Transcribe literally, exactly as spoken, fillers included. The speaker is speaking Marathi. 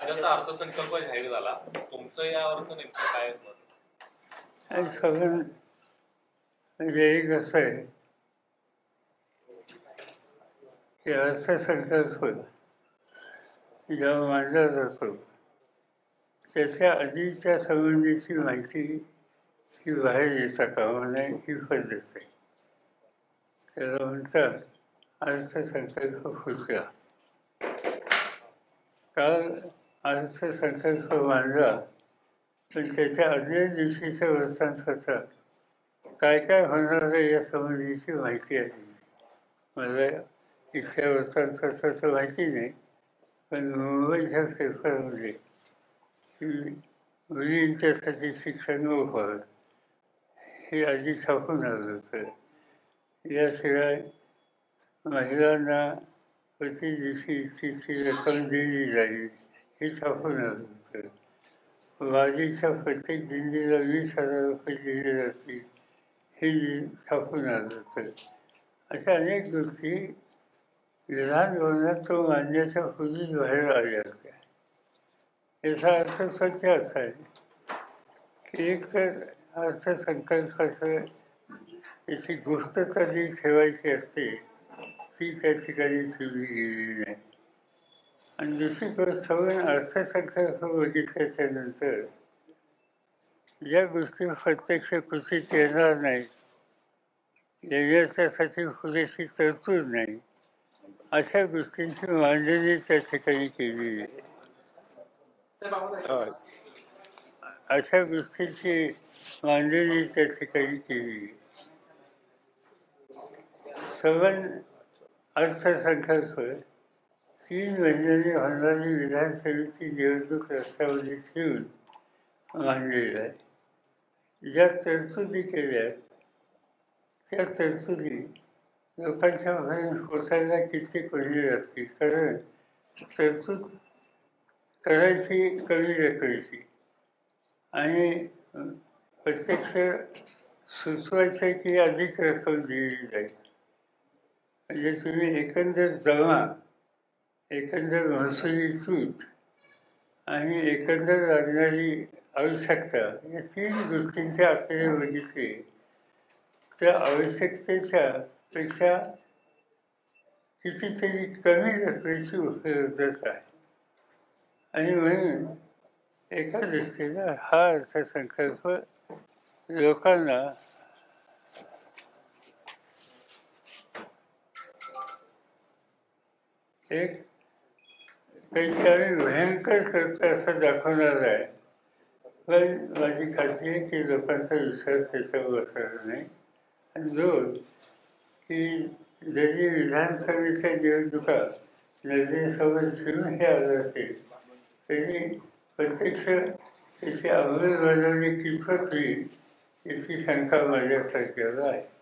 राज्याचा अर्थसंकल्प जाहीर झाला, तुमचं यावर नेमकं काय मत? सगळं म्हणजे कसं आहे की अर्थसंकल्प जेव्हा मांडला जातो त्याच्या आधीच्या संबंधीची माहिती ही बाहेर येता कामा नये ही पद्धत आहे. त्याला म्हणतात अर्थसंकल्प फुटला. काल अर्थसंकल्प मांडला पण त्याच्या आदल्या दिवशीच्या वृत्तांपत्रात काय काय होणार आहे या संबंधीची माहिती आहे. मला इथल्या वृत्तांपत्राचं माहिती नाही, पण मुंबईच्या पेपरमध्ये मुलींच्यासाठी शिक्षण मोफत हे आधी छापून आलं होतं. याशिवाय महिलांना प्रति दिवशी इतकी रक्कम दिली जाईल हे छापून आलं होतं. वारीच्या प्रत्येक दिंडीला वीस हजार रुपये दिले जातील हे छापून आलं होतं. अशा अनेक गोष्टी विधान भवनात तो मांडण्याच्या पूर्वीच बाहेर आल्या होत्या. याचा अर्थ सत्य असा आहे की एक तर अर्थसंकल्पाचं त्याची गुप्तता जी ठेवायची असते ती त्या ठिकाणी ठेवली गेलेली नाही. आणि दुसरी गोष्ट सगळं अर्थसंकल्प बघितल्याच्या नंतर ज्या गोष्टी प्रत्यक्ष कृतीत येणार नाहीत, येण्याच्यासाठी पुरेशी तरतूद नाही, अशा गोष्टींची मांडणी त्या ठिकाणी केलेली आहे. अशा गोष्टींची मांडणी त्या ठिकाणी केली. सवन अर्थसंकल्प तीन महिन्यांनी होणारी विधानसभेची निवडणूक रस्त्यामध्ये ठेवून मांडलेला आहे. ज्या तरतुदी केल्या त्या तरतुदी लोकांच्या पर्यंत पोचायला कित्येक महिने लागतील. कारण तरतूद करायची कमी रकमेची आणि प्रत्यक्ष सुचवायचं की अधिक रक्कम दिली जाईल. म्हणजे तुम्ही एकंदर जमा, एकंदर महसुली तूट आणि एकंदर लागणारी आवश्यकता या तीन गोष्टींचे आकडे बघितले त्या आवश्यकतेच्या पेक्षा कितीतरी कमी रकमेची उपलब्धता आहे. आणि म्हणून एका दृष्टीनं हा अर्थसंकल्प लोकांना एक काहीतरी भयंकर करतं असं दाखवणार आहे. पण माझी खात्री आहे की लोकांचा विश्वास त्याच्यावर बसणार नाही. आणि दोन की जरी विधानसभेच्या निवडणुका नजरेसमोर ठेवून हे आलं असेल तरी प्रत्यक्ष त्याची अंमलबजावणी कितपत होईल याची शंका माझ्या सरकारला आहे.